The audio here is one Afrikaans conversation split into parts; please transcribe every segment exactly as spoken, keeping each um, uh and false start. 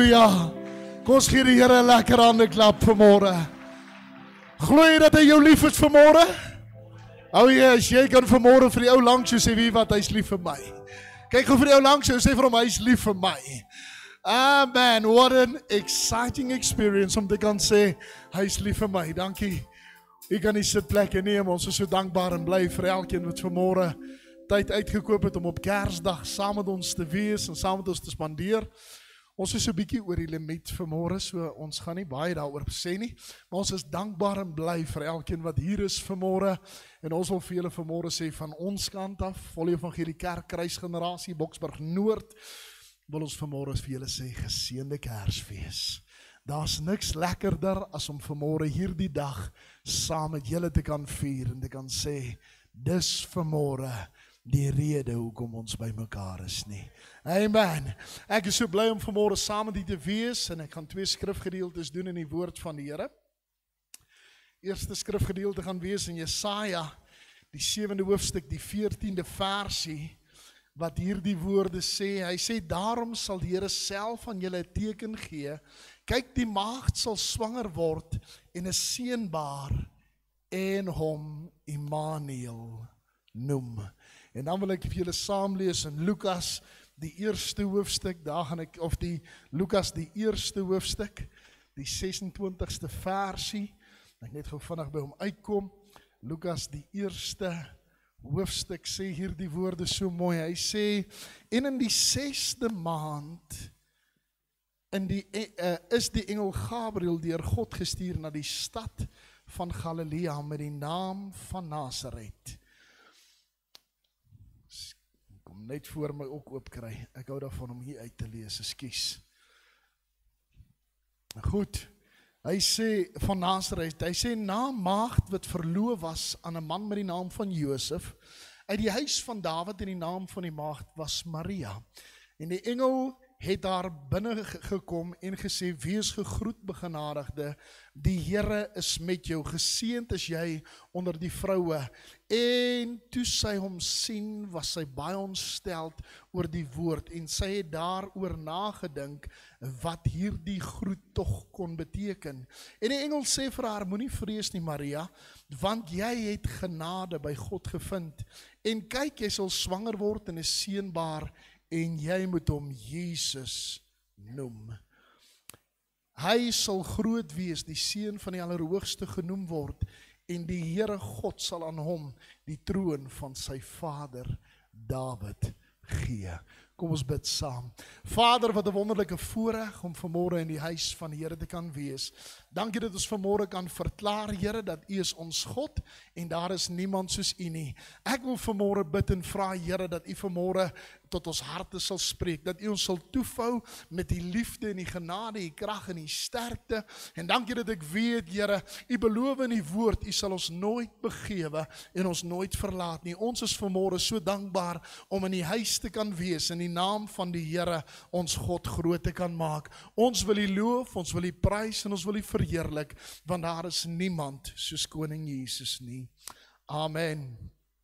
Halleluja. Kom ons gee die Here 'n lekker hande klap vanmôre. Glo jy dat hy jou lief is vanmôre? O ja, as jy kan vanmôre vir die ou langs jou sê, wie wat, hy's lief vir my. Kyk gou vir die ou langs jou, sê vir hom, hy's lief vir my. Amen, what an exciting experience om te kan sê, hy's lief vir my. Dankie. Jy kan die sitplekke neem, ons is so dankbaar en bly vir elkeen wat vanmôre tyd uitgekoop het om op Kersdag saam met ons te wees en saam met ons te spandeer. Ons is so 'n bietjie oor die limiet vanmôre, so ons gaan nie baie daaroor sê nie, maar ons is dankbaar en bly vir elkeen wat hier is vanmôre, en ons wil vir julle vanmôre sê van ons kant af, Volle Evangelie Kerk Kruisgenerasie Boksburg Noord, wil ons vanmôre vir julle sê geseënde Kersfees. Daar's niks lekkerder as om vanmôre hierdie dag saam met julle te kan vier en te kan sê, dis vanmôre die rede hoekom ons by mekaar is nie. Amen. Ek is so bly om vanmôre saam met u te wees en ek gaan twee skrifgedeeltes doen in die woord van die Here. Eerste skrifgedeelte gaan wees in Jesaja, die sewende hoofstuk, die veertiende versie, wat hierdie woorde sê. Hy sê, daarom sal die Here self aan julle 'n teken gee. Kyk, die maagd sal swanger word en 'n seun baar en hom Immanuel noem. En dan wil ek vir julle saam lees in Lukas, die eerste hoofstuk, daar gaan ek, of die Lukas, die eerste hoofstuk, die ses-en-twintigste versie, ek net gou vinnig by hom uitkom. Lukas, die eerste hoofstuk, sê hier die woorde so mooi. Hy sê, en in die sesde maand, in die, uh, is die engel Gabriel deur God gestuur na die stad van Galilea met die naam van Nasaret. Net voor my ook oopkry. Ek hou daarvan om hier uit te lees, ekskuus. Goed, hy sê van Nasaret, hy sê na maagd wat verloof was aan 'n man met die naam van Josef, uit die huis van Dawid, en die naam van die maagd was Maria. En die engel het daar binne gekom en gesê, wees gegroet begenadigde, die Here is met jou, geseënd is jy onder die vroue. En toe sy hom sien, was sy baie ontsteld oor die woord, en sy het daaroor nagedink, wat hierdie groet tog kon beteken. En die engel sê vir haar, moenie vrees nie Maria, want jy het genade by God gevind, en kyk, jy sal swanger word en 'n seun baar, en jy moet hom Jesus noem. Hy sal groot wees, die seun van die Allerhoogste genoem word, en die Here God sal aan hom die troon van sy vader Dawid gee. Kom ons bid saam. Vader, wat 'n wonderlike voorreg om vanmôre in die huis van die Here te kan wees. Dankie dat ons vanmôre kan verklaar, Here, dat U is ons God en daar is niemand soos U nie. Ek wil vanmôre bid en vra, Here, dat U vanmôre tot ons harte sal spreek, dat U ons sal toevou met die liefde en die genade, die krag en die sterkte. En dankie dat ek weet, Here, U beloof in die woord, U sal ons nooit begewe en ons nooit verlaat nie. Ons is vanmôre so dankbaar om in die huis te kan wees, in die naam van die Here ons God groot te kan maak. Ons wil U loof, ons wil U prys en ons wil U verheerlik, want daar is niemand soos Koning Jesus nie. Amen.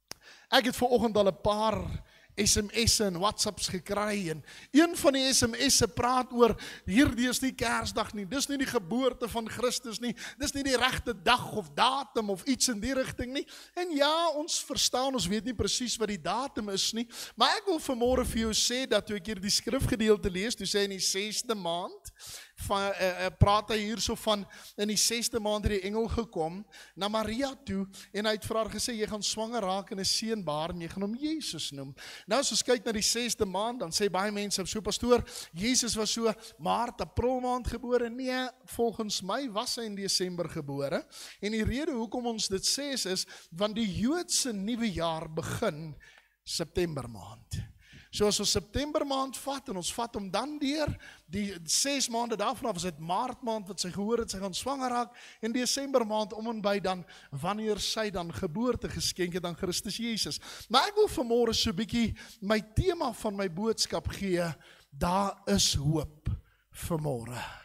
Ek het vanoggend al 'n paar S M S'e en WhatsApps gekry, en een van die S M S'e praat oor, hierdie is nie Kersdag nie, dis nie die geboorte van Christus nie, dis nie die regte dag of datum of iets in die rigting nie. En ja, ons verstaan, ons weet nie presies wat die datum is nie, maar ek wil vanmôre vir jou sê, dat toe ek hier die skrifgedeelte lees, toe sê in die sesde maand, Van, uh, uh, praat hy hier so van, in die sesde maand het die engel gekom na Maria toe, en hy het vir haar gesê, jy gaan swanger raak en 'n seun baar, en jy gaan hom Jesus noem. Nou as ons kyk na die sesde maand, dan sê baie mense, so pastoor, Jesus was so maart, april maand gebore. Nee, volgens my was hy in Desember gebore, en die rede hoekom ons dit sê is, is want die Joodse nuwe jaar begin September maand. So as ons September maand vat, en ons vat hom dan deur, die ses maande daarvan af, is dit maart maand wat sy gehoor het, sy gaan swanger raak, en Desember maand om en by dan, wanneer sy dan geboorte geskenk het aan Christus Jesus. Maar ek wil vanmôre so 'n bietjie my tema van my boodskap gee, daar is hoop vanmôre.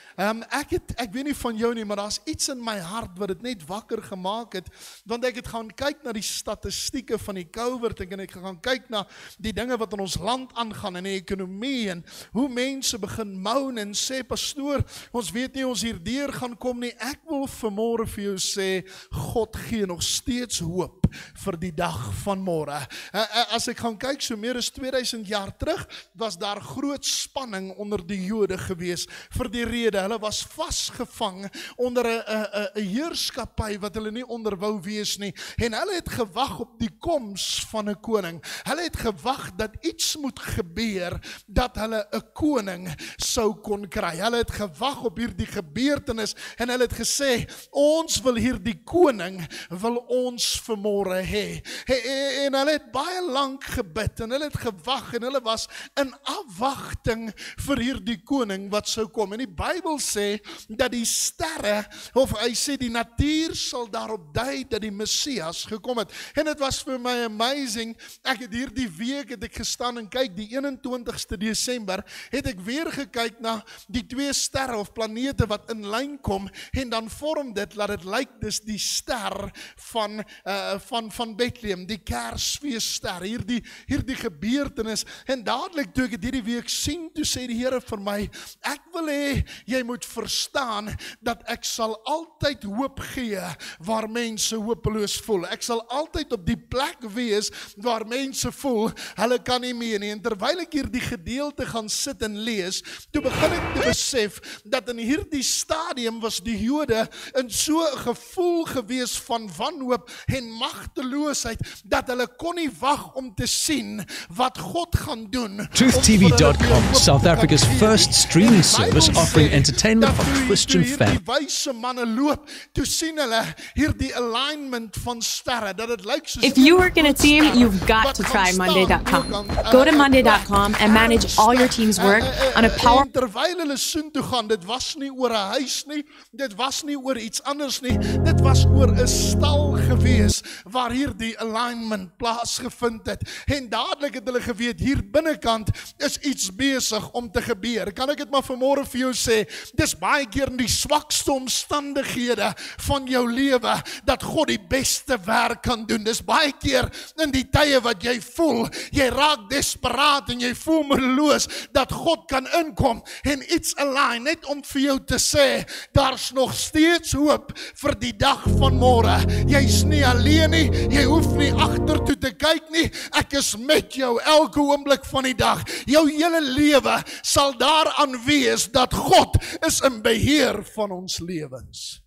Um, ek, het, ek weet nie van jou nie, maar daar is iets in my hart wat het net wakker gemaak het, want ek het gaan kyk na die statistieke van die COVID, en ek het gaan kyk na die dinge wat in ons land aangaan, en die ekonomie, en hoe mense begin moan en sê, pastoor, ons weet nie ons hierdeur gaan kom nie. Ek wil vanmôre vir jou sê, God gee nog steeds hoop vir die dag van môre. As ek gaan kyk, so meer as tweeduisend jaar terug, was daar groot spanning onder die Jode gewees, vir die rede, hulle was vasgevang onder 'n heerskappy wat hulle nie onder wou wees nie, en hulle het gewag op die koms van 'n koning. Hulle het gewag dat iets moet gebeur, dat hulle 'n koning sou kon kry. Hulle het gewag op hierdie gebeurtenis, en hulle het gesê, ons wil hierdie koning, wil ons vanmôre hê. En hulle het baie lank gebid, en hulle het gewag, en hulle was in afwagting vir hierdie koning wat sou kom. En die Bybel sê, dat die sterre, of hy sê, die natuur sal daarop dui, dat die Messias gekom het. En het was vir my amazing, ek het hierdie week, het ek gestaan en kyk, die eenentwintigste Desember, het ek weer gekyk na die twee sterre, of planete wat in lyn kom, en dan vorm dit, laat het lyk, dis die ster van, uh, van, van Bethlehem, die Kersfeesster, hierdie, hierdie gebeurtenis, en dadelik toe ek het hierdie week sien, toe sê die Here vir my, ek wil hê, jy moet verstaan, dat ek sal altyd hoop gee, waar mense hopeloos voel. Ek sal altyd op die plek wees, waar mense voel, hulle kan nie meer nie. En terwyl ek hier die gedeelte gaan sit en lees, toe begin ek te besef, dat in hierdie stadium was die Jode, in so 'n gevoel gewees van wanhoop, en magteloosheid, dat hulle kon nie wag om te sien, wat God gaan doen. Truth T V dot com, South Africa's first streaming service offering entertainment for Christian families. Die wyse manne loop, toe sien hulle hierdie alignment van sterre, dat het lyk soos... If you work in a team, you've got to try Monday dot com. Go to Monday dot com and manage all your team's work on a power... En terwyl hulle soen toe gaan, dit was nie oor 'n huis nie, dit was nie oor iets anders nie, dit was oor 'n stal gewees, waar hier die alignment plaasgevind het. En dadelik het hulle geweet, hier binnekant is iets besig om te gebeur. Kan ek dit maar vanmôre vir jou sê, dis baie keer in die swakste omstandighede van jou lewe, dat God die beste werk kan doen. Dis baie keer in die tye wat jy voel, jy raak desperaat en jy voel moedeloos, dat God kan inkom en iets align, net om vir jou te sê, daar's nog steeds hoop vir die dag van môre. Jy's nie alleen nie, jy hoef nie agtertoe te kyk nie, ek is met jou elke oomblik van die dag. Jou hele lewe sal daaraan wees, dat God is in beheer van ons lewens.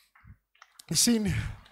Jy sien,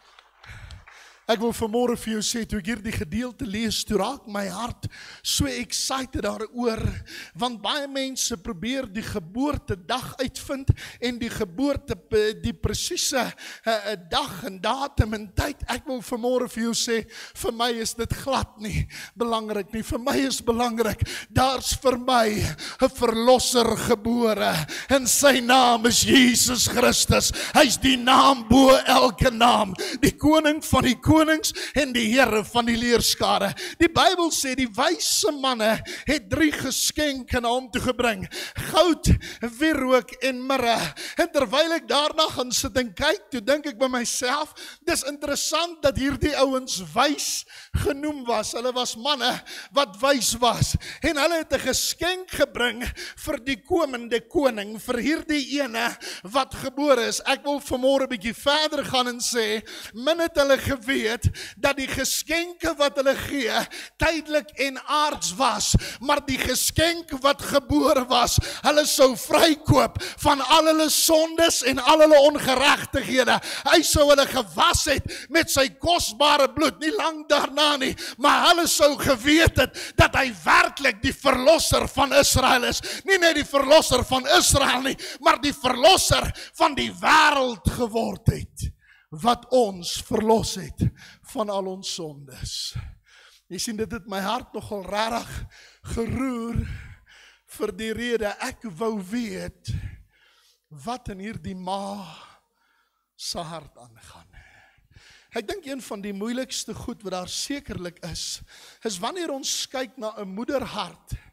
ek wil vanmôre vir jou sê, toe ek hierdie gedeelte lees, toe raak my hart so excited daaroor, want baie mense probeer die geboortedag uitvind, en die geboorte, die presiese uh, dag en datum en tyd. Ek wil vanmôre vir jou sê, vir my is dit glad nie belangrik nie. Vir my is belangrik, daar's vir my 'n verlosser gebore, en sy naam is Jesus Christus. Hy's die naam bo elke naam, die koning van die koning, konings en die Here van die leerskare. Die Bybel sê, die wyse manne het drie geskenke na hom toe gebring. Goud, wierook en mirre. En terwyl ek daarna gaan sit en kyk, toe dink ek by myself, dis interessant dat hierdie ouens wys genoem was. Hulle was manne wat wys was. En hulle het 'n geskenk gebring vir die komende koning, vir hierdie ene wat gebore is. Ek wil vanmôre 'n bietjie verder gaan en sê, min het hulle geweet dat die geskenke wat hulle gee tydelik en aards was, maar die geskenk wat gebore was, hulle sou vrykoop van al hulle sondes en al hulle ongeregtighede. Hy sou hulle gewas het met sy kosbare bloed, nie lank daarna nie, maar hulle sou geweet het dat hy werklik die verlosser van Israel is. Nie net die verlosser van Israel nie, maar die verlosser van die wêreld geword het, wat ons verlos het van al ons sondes. Jy sien, dit het my hart nogal regtig geroer, vir die rede ek wou weet wat in hierdie ma se hart aangaan. Ek dink een van die moeilikste goed wat daar sekerlik is, is wanneer ons kyk na 'n moederhart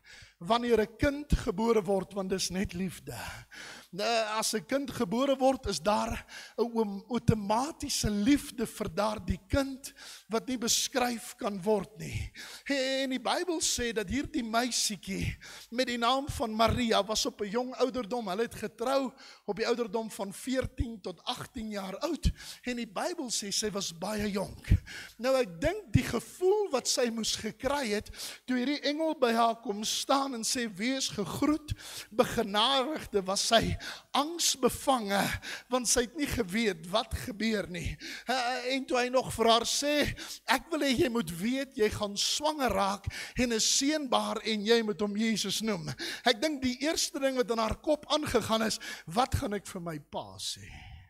wanneer 'n kind gebore word, want dis net liefde. As 'n kind gebore word, is daar 'n outomatiese liefde vir daardie kind wat nie beskryf kan word nie. En die Bybel sê dat hierdie meisietjie met die naam van Maria was op 'n jong ouderdom. Hulle het getrou op die ouderdom van veertien tot agttien jaar oud. En die Bybel sê sy was baie jonk. Nou ek dink die gevoel wat sy moes gekry het toe hierdie engel by haar kom staan en sê wees gegroet, begenadigde, was sy angsbevange, want sy het nie geweet wat gebeur nie. En toe hy nog vir haar sê, ek wil hê jy moet weet, jy gaan swanger raak en is seënbaar en jy moet hom Jesus noem. Ek dink die eerste ding wat in haar kop aangegaan is, wat gaan ek vir my pa sê?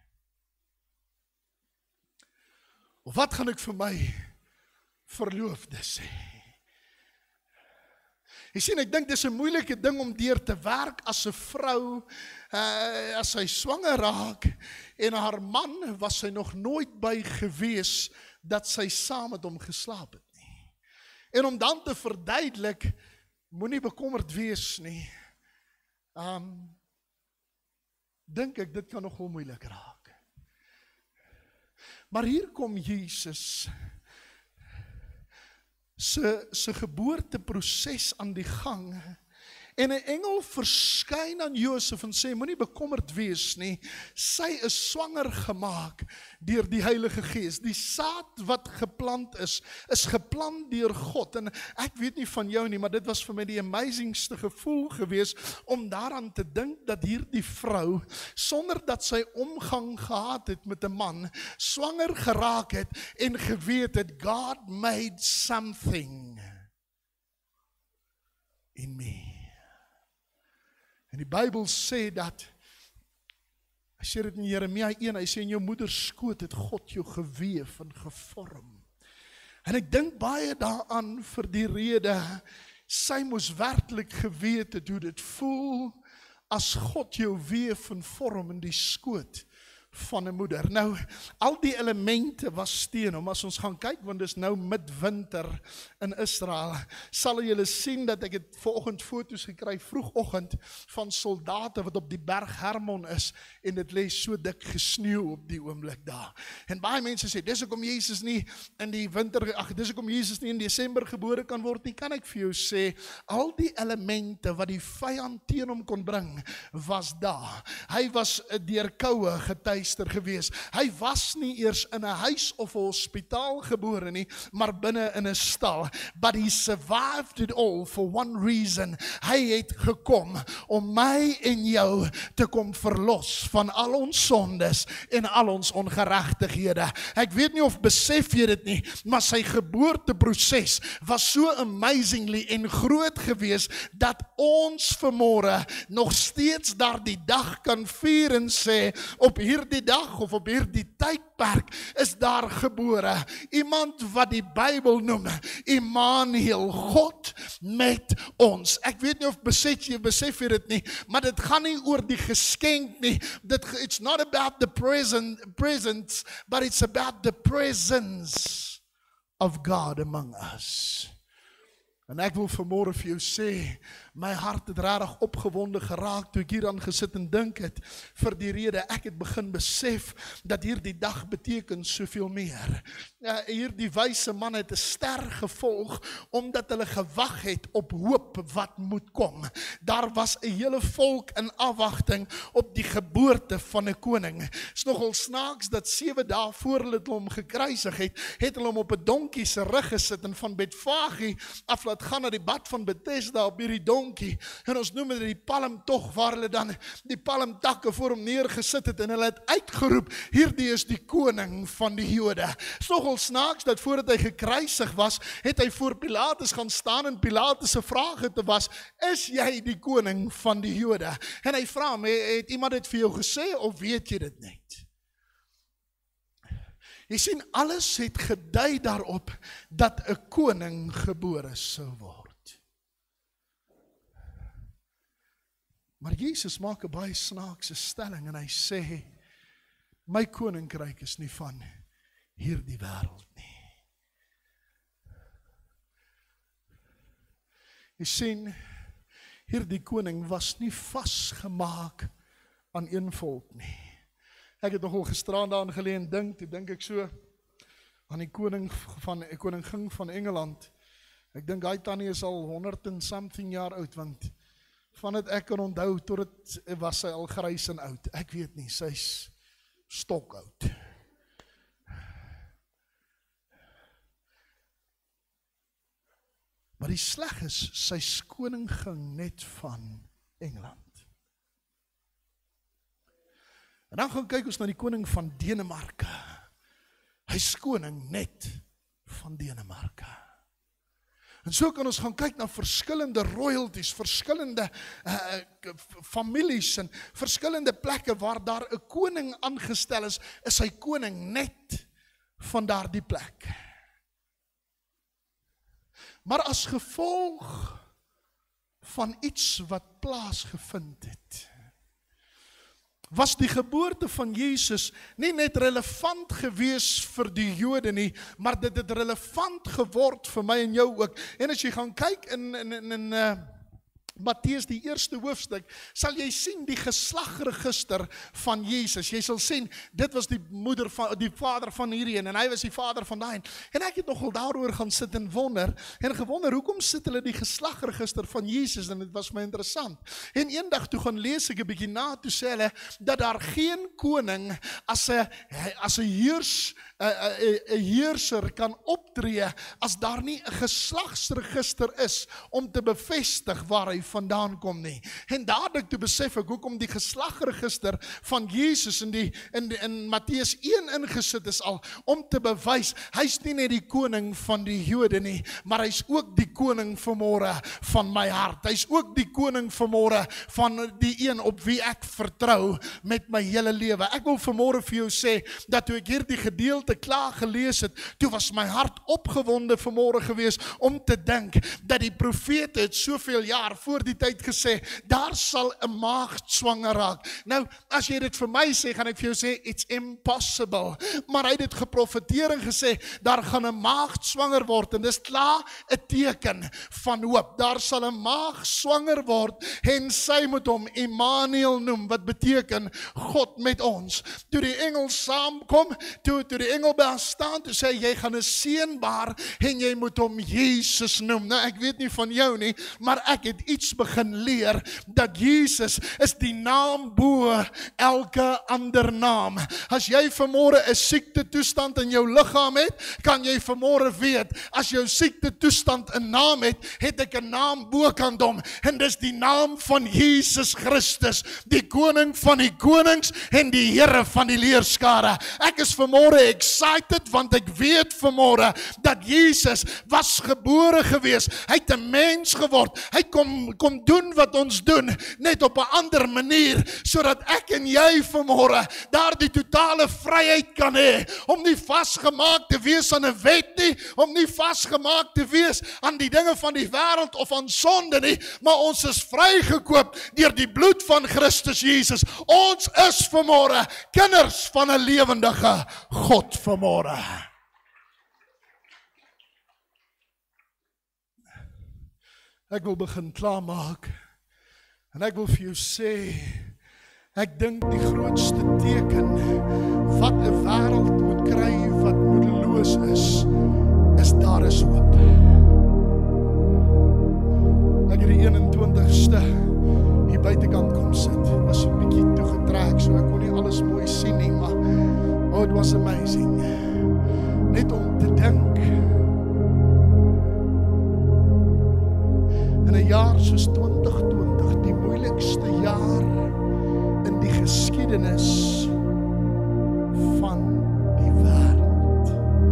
Of wat gaan ek vir my verloofde sê? Jy sien, ek dink dis 'n moeilike ding om deur te werk as 'n vrou, uh, as sy swanger raak, en haar man was sy nog nooit by gewees, dat sy saam met hom geslaap het nie. En om dan te verduidelik, moenie bekommerd wees nie, um, dink ek, dit kan nogal moeilik raak. Maar hier kom Jesus, Sy, sy geboorteproces aan die gang, en 'n engel verskyn aan Josef en sê, moenie bekommerd wees nie, sy is swanger gemaak deur die Heilige Gees. Die saad wat geplant is, is geplant deur God, en ek weet nie van jou nie, maar dit was vir my die amazingste gevoel gewees, om daaraan te dink, dat hierdie vrou, sonder dat sy omgang gehad het met 'n man, swanger geraak het, en geweet het, God made something in me. En die Bybel sê dat, hy sê dit in Jeremia een, hy sê in jou moeder skoot het God jou geweef en gevorm. En ek dink baie daaraan vir die rede, sy moes werklik geweet het hoe dit voel, as God jou weef en vorm in die skoot van 'n moeder. Nou, al die elemente was teen hom. As ons gaan kyk, want dis nou midwinter in Israel, sal julle sien dat ek het vanoggend foto's gekry, vroegoggend, van soldate wat op die berg Hermon is, en dit lê so dik gesneeu op die oomblik daar. En baie mense sê, dis hoekom Jesus nie in die winter, ag, dis hoekom Jesus nie in Desember gebore kan word nie. Kan ek vir jou sê, al die elemente wat die vyand teen hom kon bring, was daar. Hy was deur koue getuig gewees. Hy was nie eers in 'n huis of 'n hospitaal gebore nie, maar binne in 'n stal. But he survived it all for one reason. Hy het gekom om my en jou te kom verlos van al ons sondes en al ons ongeregtighede. Ek weet nie of besef jy dit nie, maar sy geboorteproses was so amazingly en groot gewees, dat ons vanmôre nog steeds daardie dag kan vier en sê, op hierdie die dag of op hierdie tydperk is daar gebore iemand wat die Bybel noem Immanuel, God met ons. Ek weet nie of besef jy, besef jy dit nie, maar dit gaan nie oor die geskenk nie. Dit, it's not about the present, presents, but it's about the presence of God among us. En ek wil vanmôre vir jou sê, my hart het regtig opgewonde geraak toe ek hier aan gesit en dink het, vir die rede ek het begin besef dat hierdie dag beteken soveel meer. Ja, hierdie wyse man het 'n ster gevolg omdat hulle gewag het op hoop wat moet kom. Daar was 'n hele volk in afwagting op die geboorte van 'n koning. Is nogal snaaks dat sewe dae voor hulle hom gekruisig het, het hulle hom op 'n donkie se rug gesit en van Betfage af laat gaan na die bad van Bethesda op hierdie donkie. En ons noem dit die palmtog, waar hulle dan die palmtakke voor hom neergesit het en hulle het uitgeroep, hierdie is die koning van die Jode. Is nogal snaaks dat voordat hy gekruisig was, het hy voor Pilatus gaan staan en Pilatus se vraag te was, is jy die koning van die Jode? En hy vra hom, het iemand dit vir jou gesê of weet jy dit net? Jy sien, alles het gedui daarop dat 'n koning gebore sou word. Maar Jesus maak 'n baie snaakse stelling en hy sê, my koninkryk is nie van hierdie wêreld nie. Jy sien, hierdie koning was nie vasgemaak aan een volk nie. Ek het nogal gisteraan daaraan geleë en dink, toe dink ek so aan die koning van die koningin van Engeland. Ek dink hy tannie is al honderd en something jaar oud, want van het ek kan onthou, tot het was sy al grys en oud. Ek weet nie, sy's stok oud. Maar die sleg is, sy's koningin net van Engeland. En dan gaan kyk ons na die koning van Denemarke. Hy's koning net van Denemarke. En so kan ons gaan kyk na verskillende royalties, verskillende uh, families en verskillende plekke waar daar 'n koning aangestel is, is hy koning net van daardie plek. Maar as gevolg van iets wat plaasgevind het, was die geboorte van Jesus nie net relevant gewees vir die Jode nie, maar dit het relevant geword vir my en jou ook. En as jy gaan kyk in, in, in, in uh, Matteus die eerste hoofstuk, sal jy sien die geslagregister van Jesus. Jy sal sien, dit was die moeder van, die vader van hierdie een, en hy was die vader van daai. En ek het nogal daaroor gaan sit en wonder, en gewonder, hoekom sit hulle die geslagregister van Jesus, en dit was my interessant. En eendag toe gaan lees ek 'n bietjie na, toe sê hulle, dat daar geen koning as 'n as 'n heers, 'n heerser kan optree, as daar nie 'n geslagsregister is, om te bevestig waar hy vandaan kom nie. En dadelik toe besef ek hoekom die geslagregister van Jesus in die in, in Matteus een ingesit is al, om te bewys, hy's nie net die koning van die Jode nie, maar hy's ook die koning vanmôre van my hart. Hy's ook die koning vanmôre van die een op wie ek vertrou met my hele lewe. Ek wil vanmôre vir jou sê, dat toe ek hierdie gedeelte klaar gelees het, toe was my hart opgewonde vanmôre gewees, om te dink, dat die profete het soveel jaar voor die tyd gesê, daar sal 'n maagd swanger raak. Nou, as jy dit vir my sê, gaan ek vir jou sê, it's impossible. Maar hy het dit geprofeteer en gesê, daar gaan 'n maagd swanger word, en dis klaar 'n teken van hoop. Daar sal 'n maagd swanger word, en sy moet hom Immanuel noem, wat beteken, God met ons. Toe die engel saamkom, toe, toe die engel by staan, toe sê, jy gaan 'n seun baar, en jy moet hom Jesus noem. Nou, ek weet nie van jou nie, maar ek het iets begin leer, dat Jesus is die naam bo elke ander naam. As jy vanmôre 'n siekte toestand in jou liggaam het, kan jy vanmôre weet, as jou siekte toestand 'n naam het, het ek 'n naam bokant hom, en dis die naam van Jesus Christus, die koning van die konings, en die Here van die leerskare. Ek is vanmôre excited, want ek weet vanmôre, dat Jesus was gebore gewees, hy het 'n mens geword, hy kom, kom doen wat ons doen, net op 'n ander manier, sodat ek en jy vanmôre daar die totale vryheid kan hê, om nie vasgemaak te wees aan 'n wet nie, om nie vasgemaak te wees aan die dinge van die wêreld of aan sonde nie, maar ons is vrygekoop deur die bloed van Christus Jesus. Ons is vanmôre kinders van 'n lewendige God vanmôre. Ek wil begin klaarmaak, en ek wil vir jou sê, ek dink die grootste teken wat 'n wêreld moet kry wat moedeloos is, is daar is hoop. Ek het die eenentwintigste hier buitekant kom sit, was 'n bietjie toegetrek, so ek kon nie alles mooi sien nie, maar oh, it was amazing. Net om te dink, in 'n jaar soos twintig twintig, die moeilikste jaar in die geskiedenis van die wêreld.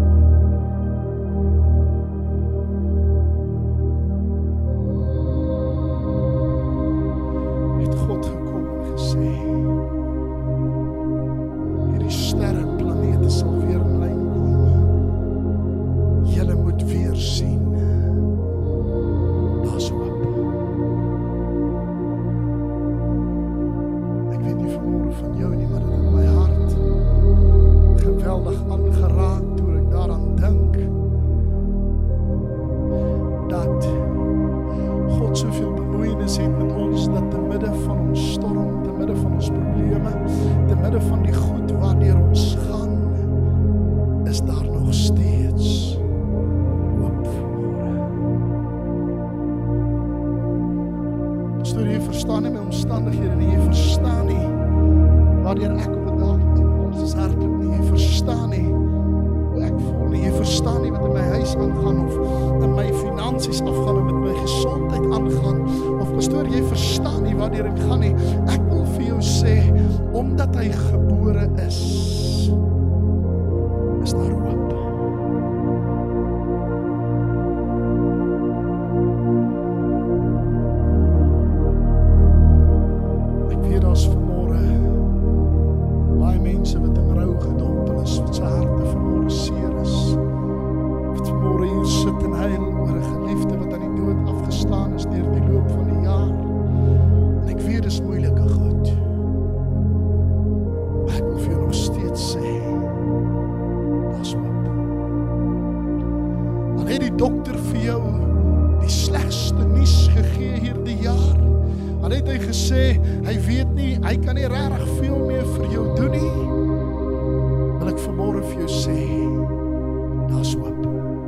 Het God gekom en gesê, hierdie sterre en planete sal weer in lyn kom. Julle moet weer sien, daar's hoop. Ek weet nie vanmôre van jou nie, maar dit het my hart geweldig aangeraak toe ek daaraan dink, dat God soveel bemoeienis het met ons dat te midde van ons storm, te midde van ons probleme, te midde van die goed waardeur ons gaan, is daar nog steeds hoop vanmôre. Pastoor, jy verstaan nie my omstandighede nie, jy verstaan nie waardeur ek op 'n dag ons is hartlik nie, jy verstaan nie hoe ek voel nie, jy verstaan nie wat in my huis aangaan of in my finansies afgaan of met my gesondheid aangaan of pastoor, jy verstaan nie waardeur ek gaan nie. Ek wil vir jou sê, omdat hy gebore is, is daar hoop. Ek weet daar's vanmôre baie mense wat in rou gedompel is, wat se harte vanmôre seer is, wat vanmôre hier sit en huil oor 'n geliefde wat aan die dood afgestaan is deur die loop van die jaar. En ek weet dis moeilike goed. Maar ek wil vir jou nog steeds sê, daar's hoop. Al het die dokter vir jou die slegste nuus gegee hierdie jaar, al het hy gesê, hy weet nie, hy kan nie regtig veel meer vir jou doen nie, wil ek vanmôre vir jou sê, daar's hoop.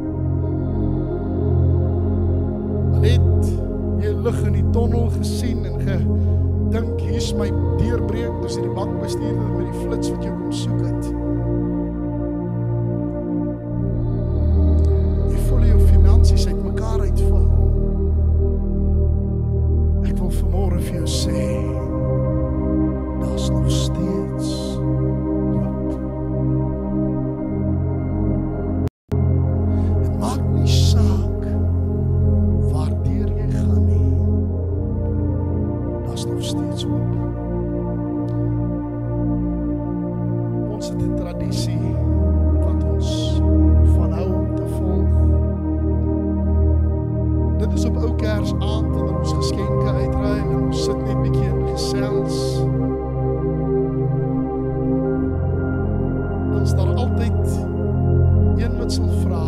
Al het jy lig in die tonnel gesien en gedink, hier's my deurbreek, dus die bankbestuurder met die flits wat jou kom soek het. Jy voel jou finansies uit mekaar uitval. Ek wil vanmôre vir jou sê, daar's nog steeds hoop. Het maak nie saak waardeur jy gaan nie, daar's nog steeds hoop. Ons het 'n tradisie wat ons van hou om te volg. Dit is op ou Kersaand wanneer ons geskenke uitruil en ons sit net bietjie in gesels. Dan is daar altyd een wat sal vra,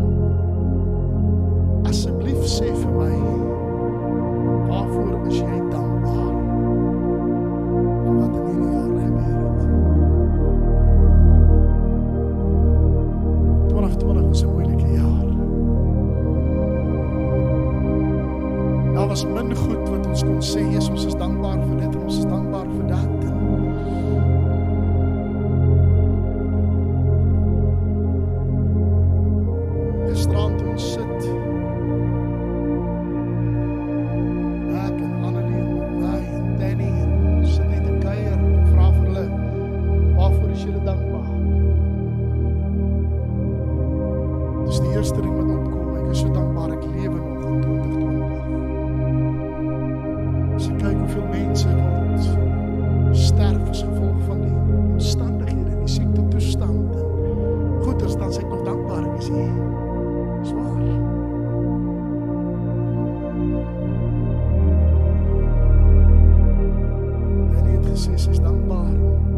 asseblief sê vir my, waarvoor is jy dankbaar vir wat in hierdie jaar gebeur het? twintig twintig was 'n moeilike jaar. Daar was min goed wat ons kon sê, Jesus, ons is dankbaar vir dit en ons is dankbaar vir dat. Gisterand toe ons sit, ek en Annelie en Mai en Danny en ons sit net te kuier en vra vir hulle, waarvoor is julle dankbaar? Dis die eerste ding wat opkom, ek is so dankbaar ek lewe nog in twintig twintig. As ek kyk hoeveel mense word sterf as gevolg van die omstandighede en die siekte toestand en goeders, dan sê ek nog dankbaar ek is hier. Zwaar. En hy het gesê, sy is dankbaar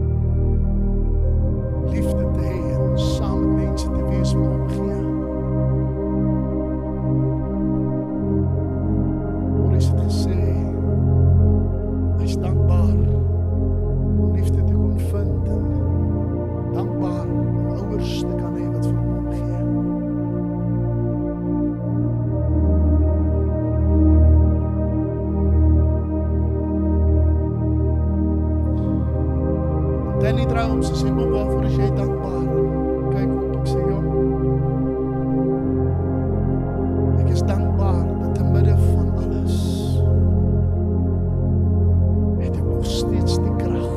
om liefde te hê en saam met mense te wees wat omgee. Maurice het gesê, hy is dankbaar om liefde te kon vind en dankbaar om ouers te kan hê wat vir hom omgee. Danny draai om, sy sê, "Mam, waarvoor is jy dankbaar?" Kyk op, ek sê, "Ja, ek is dankbaar dat te midde van alles het ek nog steeds die krag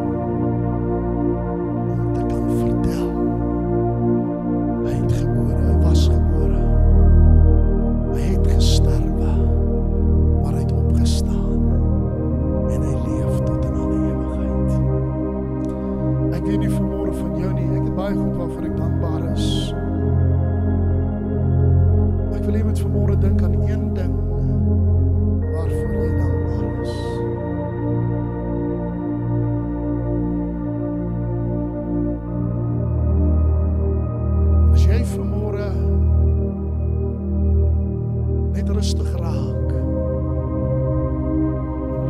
om te kan vertel. Hy het gebore, hy was gebore, hy het gesterwe, maar hy het opgestaan en hy leef tot in alle ewigheid." Ek weet nie vanmôre van jou nie, ek het baie goed waarvoor ek dankbaar is. Ek wil jy moet vanmôre dink aan een ding waarvoor jy dankbaar is. As jy vanmôre net rustig raak,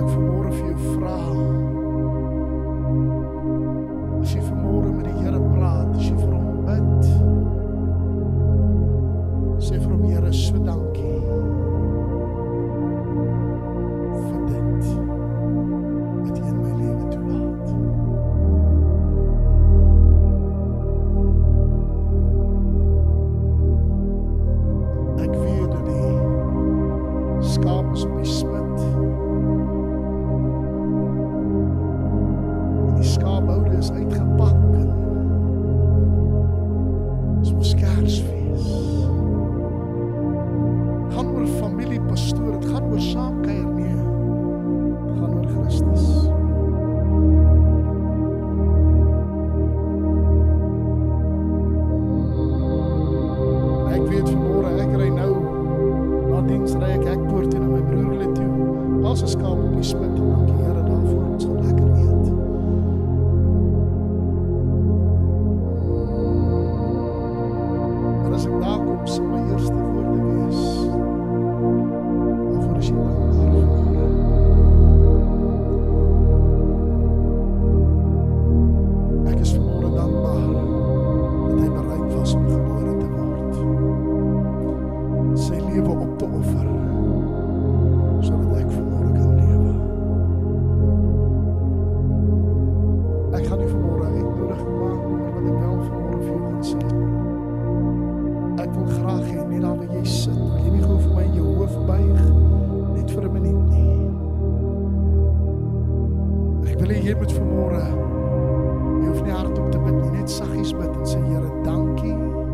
wil hê jy moet vanmôre, jy hoef nie hardop te bid nie, net saggies bid en sê, Here, dankie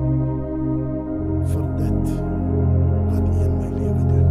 vir dit wat U in my lewe doen.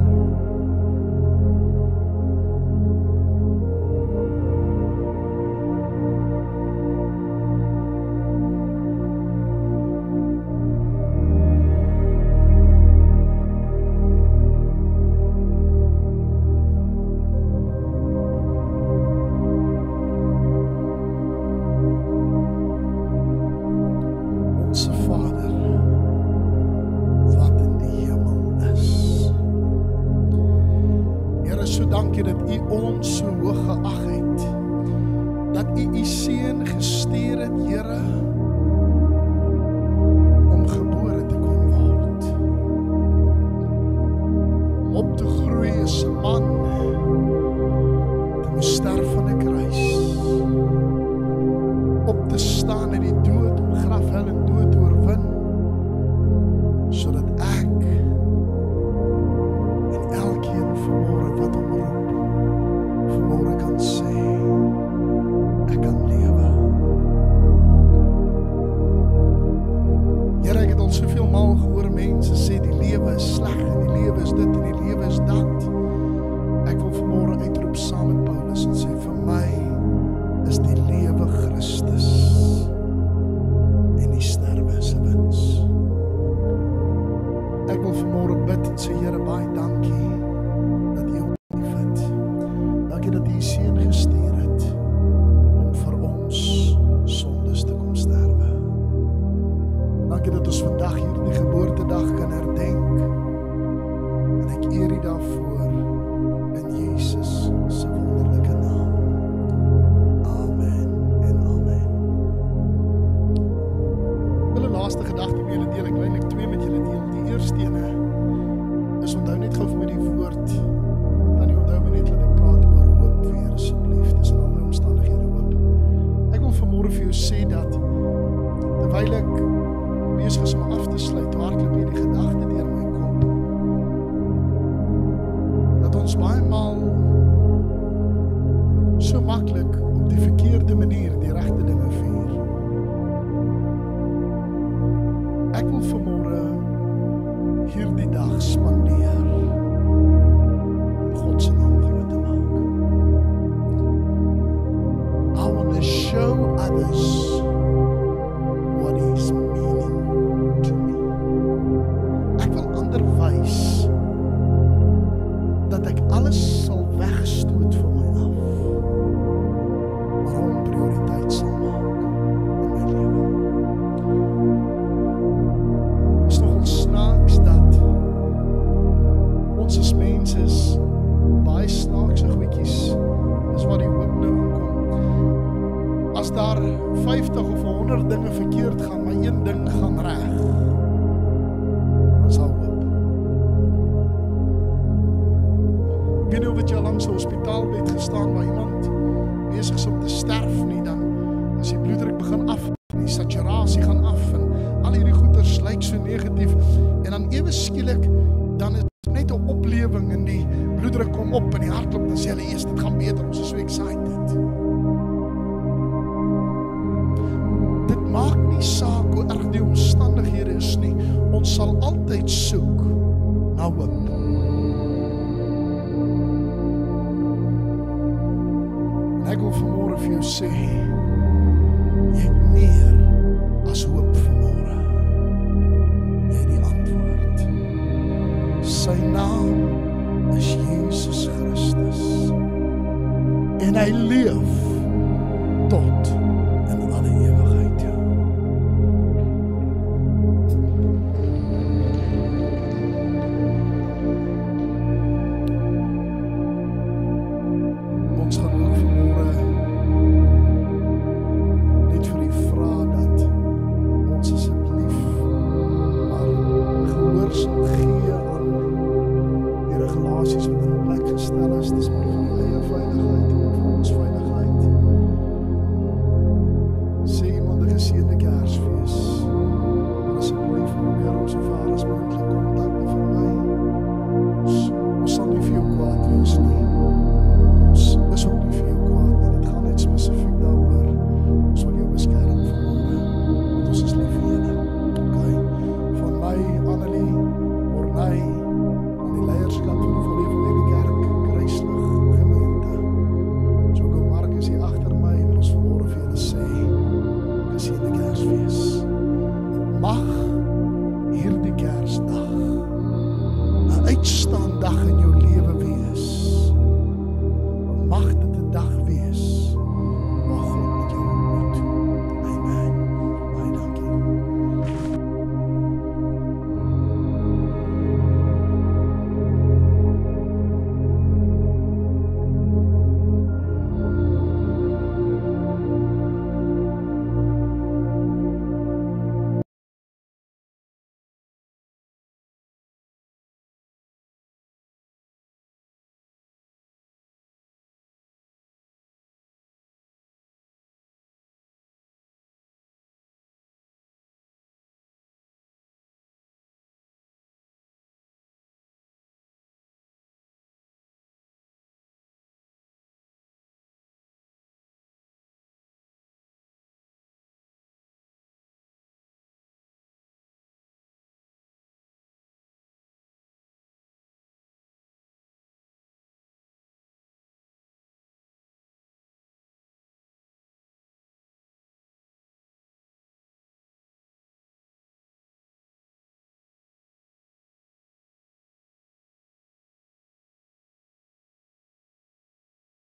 Sy naam is Jesus Christus en hy leef